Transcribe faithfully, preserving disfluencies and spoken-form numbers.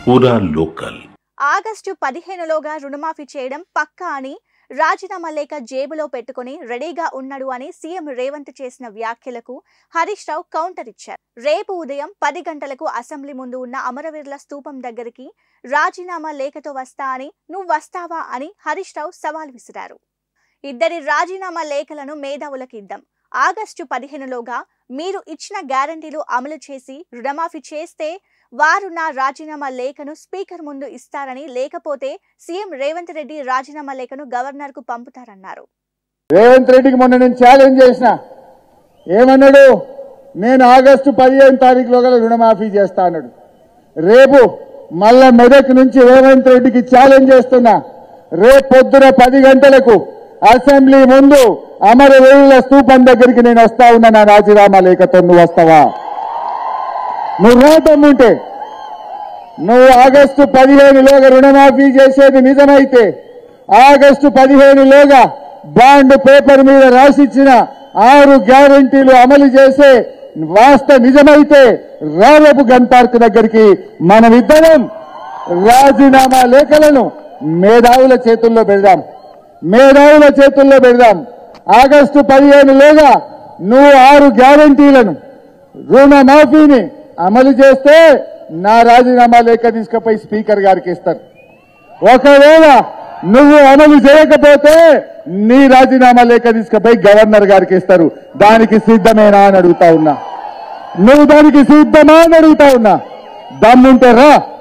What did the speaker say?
పూరా local. August పదిహేనులోగా రుణమాఫీ చేయడం పక్కా అని రాజీనామా లేఖ జేబులో పెట్టుకుని రెడీగా ఉన్నాడు అని సీఎం రేవంత్ చేసిన వ్యాఖ్యలకు హరీష్ రావు కౌంటర్ ఇచ్చారు. రేపు ఉదయం పది గంటలకు అసెంబ్లీ ముందు ఉన్న అమరవీరుల స్తూపం దగ్గరికి రాజీనామా లేఖతో వస్తా అని నువ్వు వస్తావా అని హరీష్ రావు సవాల్ విసిరారు. ఇద్దరి రాజీనామా లేఖలను మేధావులకు ఇద్దాం. ఆగస్టు పదిహేనులోగా మీరు ఇచ్చిన గ్యారంటీలు అమలు చేసి రుణమాఫీ చేస్తే వారు నా రాజీనామా లేఖను స్పీకర్ ముందు ఇస్తారని, లేకపోతే సీఎం రేవంత్ రెడ్డి రాజీనామా లేఖను గవర్నర్ కు పంపుతారన్నారు. రేవంత్ రెడ్డికి మొన్న నేను ఛాలెంజ్ చేసిన, ఏమన్నాడు? నేను ఆగస్టు పదిహేను తారీఖులోగా రుణమాఫీ చేస్తా అన్నాడు. రేపు మళ్ళా మెదక్ నుంచి రేవంత్ రెడ్డికి ఛాలెంజ్ చేస్తున్నా, రేపు పొద్దున పది గంటలకు అసెంబ్లీ ముందు అమరవీరుల స్తూపం దగ్గరికి నేను వస్తా ఉన్నా నా రాజీనామా లేఖతో. నువ్వు వస్తావా? నువ్వు రాదమ్ముంటే నువ్వు ఆగస్టు పదిహేనులోగా రుణమాఫీ చేసేది నిజమైతే, ఆగస్టు పదిహేనులోగా బాండ్ పేపర్ మీద రాసిచ్చిన ఆరు గ్యారంటీలు అమలు చేసే వాస్త నిజమైతే రేపు గన్ పార్క్ దగ్గరికి మనమిద్దరం రాజీనామా లేఖలను మేధావుల చేతుల్లో పెడదాం మేధావుల చేతుల్లో పెడదాం ఆగస్టు పదిహేనులోగా నువ్వు ఆరు గ్యారంటీలను రుణమాఫీని అమలు చేస్తే నా రాజీనామా లేఖ తీసుకుపోయి స్పీకర్ గారికి ఇస్తారు. ఒకవేళ నువ్వు అమలు చేయకపోతే నీ రాజీనామా లేఖ తీసుకుపోయి గవర్నర్ గారికి ఇస్తారు. దానికి సిద్ధమేనా అని అడుగుతా ఉన్నా. నువ్వు దానికి సిద్ధమా అని అడుగుతా ఉన్నా. దమ్ముంటే రా.